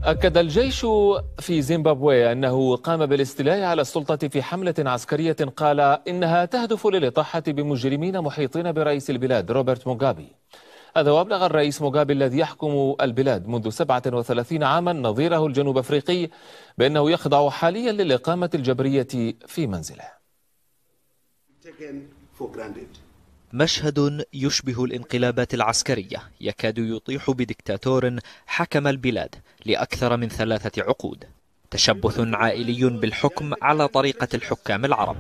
أكد الجيش في زيمبابوي أنه قام بالاستيلاء على السلطة في حملة عسكرية قال إنها تهدف للإطاحة بمجرمين محيطين برئيس البلاد روبرت موغابي. هذا وأبلغ الرئيس موغابي الذي يحكم البلاد منذ 37 عاما نظيره الجنوب أفريقي بأنه يخضع حاليا للإقامة الجبرية في منزله. مشهد يشبه الانقلابات العسكرية، يكاد يطيح بدكتاتور حكم البلاد لأكثر من 3 عقود. تشبث عائلي بالحكم على طريقة الحكام العرب.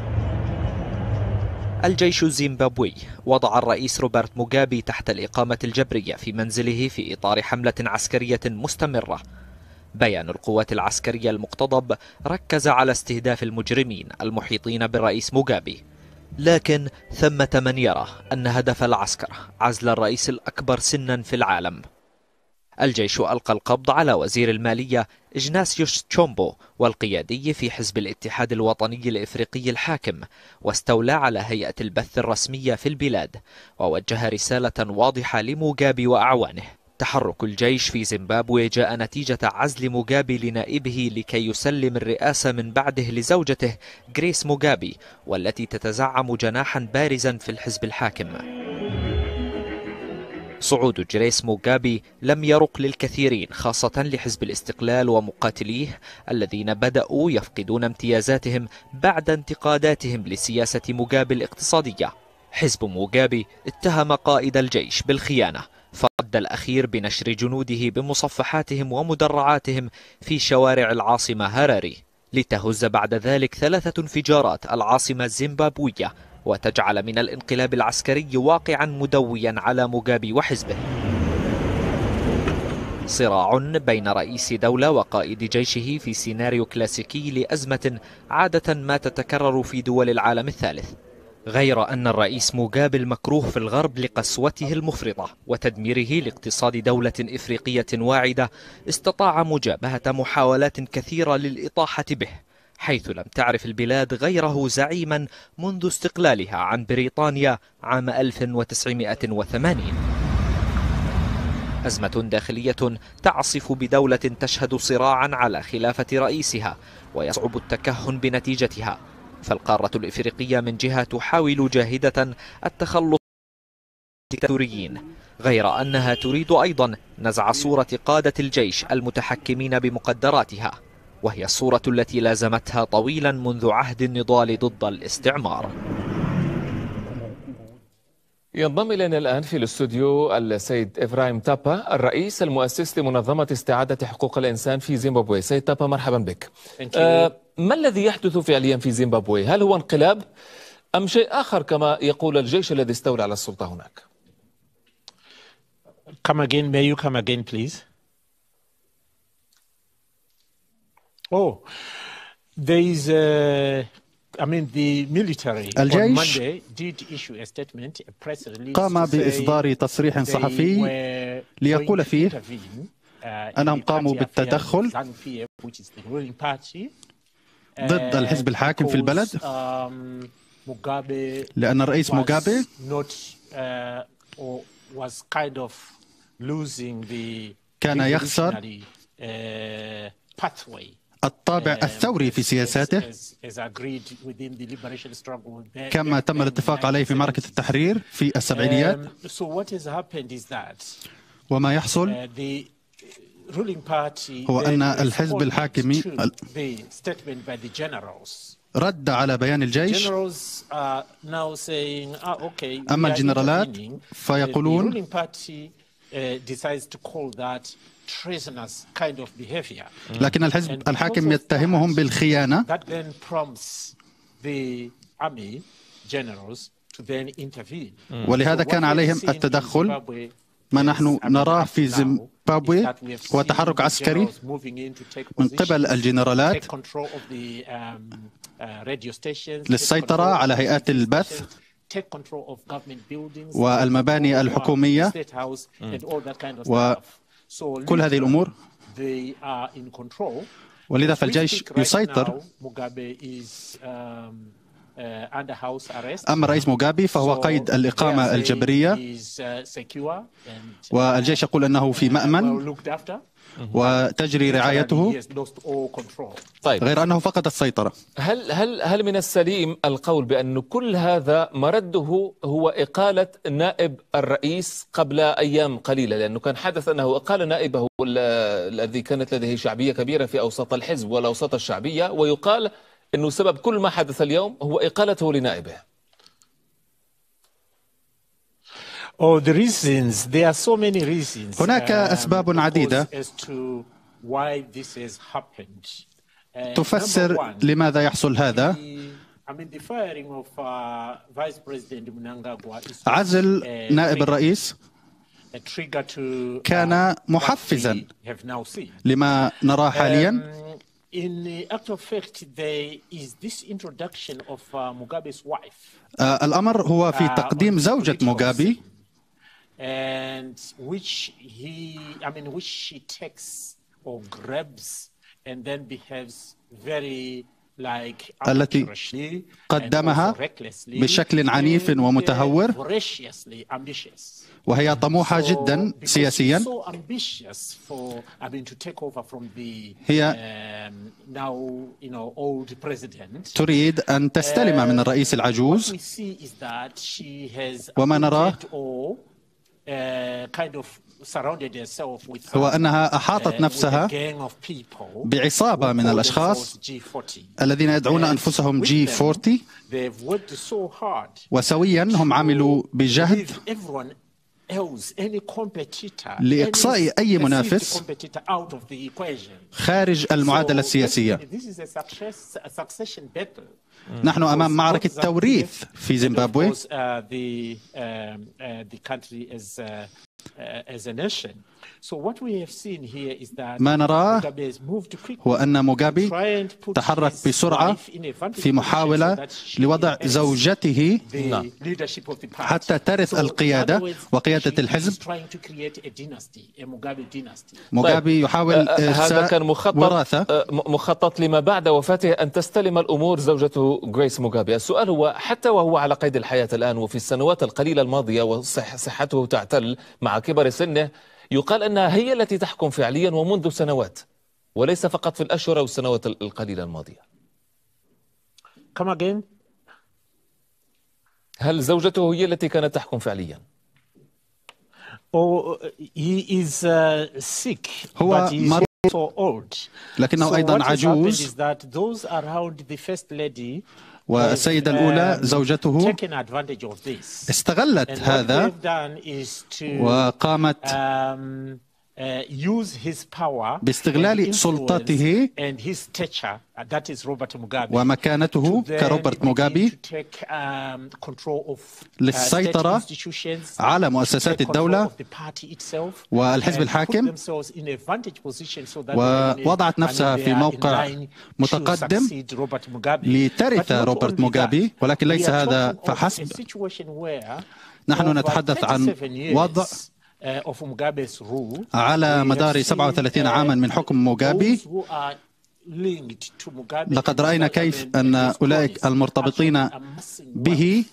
الجيش الزيمبابوي وضع الرئيس روبرت موغابي تحت الإقامة الجبرية في منزله في إطار حملة عسكرية مستمرة. بيان القوات العسكرية المقتضب ركز على استهداف المجرمين المحيطين بالرئيس موغابي، لكن ثمة من يرى أن هدف العسكر عزل الرئيس الأكبر سنا في العالم. الجيش ألقى القبض على وزير المالية إجناسيوس تشومبو والقيادي في حزب الاتحاد الوطني الإفريقي الحاكم، واستولى على هيئة البث الرسمية في البلاد، ووجه رسالة واضحة لموغابي وأعوانه. تحرك الجيش في زيمبابوي جاء نتيجة عزل موغابي لنائبه لكي يسلم الرئاسة من بعده لزوجته غريس موغابي، والتي تتزعم جناحا بارزا في الحزب الحاكم. صعود جريس موغابي لم يرق للكثيرين، خاصة لحزب الاستقلال ومقاتليه الذين بدأوا يفقدون امتيازاتهم بعد انتقاداتهم لسياسة موغابي الاقتصادية. حزب موغابي اتهم قائد الجيش بالخيانة، فرد الأخير بنشر جنوده بمصفحاتهم ومدرعاتهم في شوارع العاصمة هاراري، لتهز بعد ذلك 3 انفجارات العاصمة الزيمبابوية وتجعل من الانقلاب العسكري واقعا مدويا على موغابي وحزبه. صراع بين رئيس دولة وقائد جيشه في سيناريو كلاسيكي لأزمة عادة ما تتكرر في دول العالم الثالث، غير أن الرئيس موغابي المكروه في الغرب لقسوته المفرطة وتدميره لاقتصاد دولة إفريقية واعدة استطاع مجابهة محاولات كثيرة للإطاحة به، حيث لم تعرف البلاد غيره زعيما منذ استقلالها عن بريطانيا عام 1980. أزمة داخلية تعصف بدولة تشهد صراعا على خلافة رئيسها ويصعب التكهن بنتيجتها، فالقارة الإفريقية من جهة تحاول جاهدة التخلص من الدكتاتوريين، غير أنها تريد أيضا نزع صورة قادة الجيش المتحكمين بمقدراتها، وهي الصورة التي لازمتها طويلا منذ عهد النضال ضد الاستعمار. ينضم إلينا الآن في الاستوديو السيد إبراهيم تابا، الرئيس المؤسس لمنظمة استعادة حقوق الإنسان في زيمبابوي. سيد تابا، مرحبا بك. ما الذي يحدث فعليا في زيمبابوي؟ هل هو انقلاب أم شيء آخر كما يقول الجيش الذي استولى على السلطة هناك؟ Come again, may you come again, please? Oh, there is الجيش قام بإصدار تصريح صحفي ليقول فيه أنهم قاموا بالتدخل ضد الحزب الحاكم في البلد، لأن الرئيس موغابي كان يخسر الطابع الثوري في سياساته كما تم الاتفاق عليه في معركة التحرير في السبعينيات. وما يحصل هو أن الحزب الحاكمي رد على بيان الجيش، أما الجنرالات فيقولون لكن الحزب الحاكم يتهمهم بالخيانة، ولهذا كان عليهم التدخل. ما نحن نراه في زيمبابوي هو تحرك عسكري من قبل الجنرالات للسيطرة على هيئات البث والمباني الحكومية وكل هذه الأمور، ولذا فالجيش يسيطر أما الرئيس موغابي فهو قيد الإقامة الجبرية، والجيش يقول أنه في مأمن وتجري رعايته، طيب، غير أنه فقد السيطرة. هل من السليم القول بأن كل هذا مرده هو إقالة نائب الرئيس قبل أيام قليلة؟ لأنه كان حدث أنه أقال نائبه الذي كانت لديه شعبية كبيرة في أوساط الحزب والأوساط الشعبية، ويقال أنه سبب كل ما حدث اليوم هو إقالته لنائبه. هناك أسباب عديدة تفسر لماذا يحصل هذا. عزل نائب الرئيس كان محفزا لما نراه حاليا. الأمر هو في تقديم زوجة موغابي، التي قدمها بشكل عنيف ومتهور، وهي طموحة جدا سياسيا. هي تريد أن تستلم من الرئيس العجوز، وما نراه هو أنها أحاطت نفسها بعصابة من الأشخاص الذين يدعون أنفسهم G40، وسويا هم عملوا بجهد لإقصاء أي منافس خارج المعادلة السياسية. نحن أمام معركة توريث في زيمبابوي. ما نراه هو أن موغابي تحرك بسرعة في محاولة لوضع زوجته حتى ترث القيادة وقيادة الحزب. موغابي يحاول هذا كان وراثة. مخطط لما بعد وفاته أن تستلم الأمور زوجته غريس موغابي. السؤال هو، حتى وهو على قيد الحياة الآن وفي السنوات القليلة الماضية وصحته تعتل مع كبر سنه، يقال أنها هي التي تحكم فعليا ومنذ سنوات، وليس فقط في الأشهر أو السنوات القليلة الماضية. هل زوجته هي التي كانت تحكم فعليا؟ هو مريض لكنه أيضا عجوز، والسيدة الأولى زوجته استغلت هذا وقامت باستغلال سلطته ومكانته كروبرت موغابي للسيطرة على مؤسسات الدولة والحزب الحاكم، ووضعت نفسها في موقع متقدم لترث روبرت موغابي. ولكن ليس هذا فحسب، نحن نتحدث عن وضع على مدار 37 عاما من حكم موغابي. لقد رأينا كيف أن أولئك المرتبطين به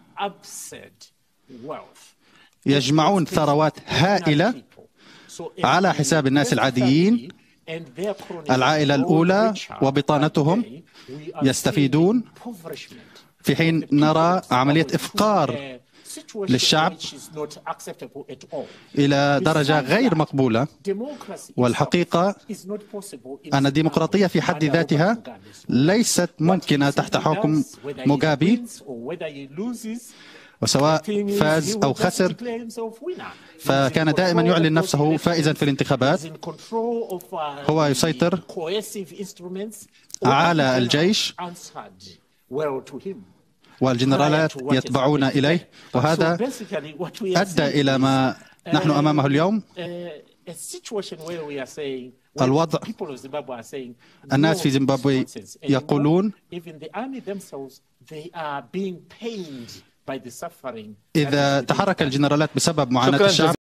يجمعون ثروات هائلة على حساب الناس العاديين. العائلة الأولى وبطانتهم يستفيدون، في حين نرى عملية إفقار للشعب إلى درجة غير مقبولة. والحقيقة أن الديمقراطية في حد ذاتها ليست ممكنة تحت حكم موغابي، وسواء فاز أو خسر فكان دائما يعلن نفسه فائزا في الانتخابات. هو يسيطر على الجيش والجنرالات يتبعون إليه، وهذا أدى إلى ما نحن أمامه اليوم. الوضع، الناس في زيمبابوي يقولون إذا تحرك الجنرالات بسبب معاناة الشعب